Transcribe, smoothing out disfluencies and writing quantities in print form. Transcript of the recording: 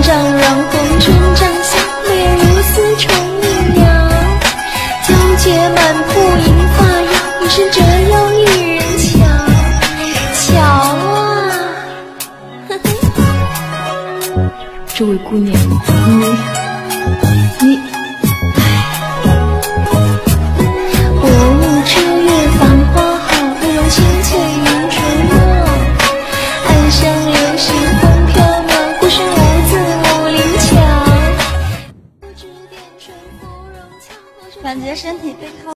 丈让红唇帐下，面如丝虫鸣鸟。皎洁满腹银发摇，一生只有一人瞧。瞧啊，呵呵。这位姑娘，你。 感觉身体被掏。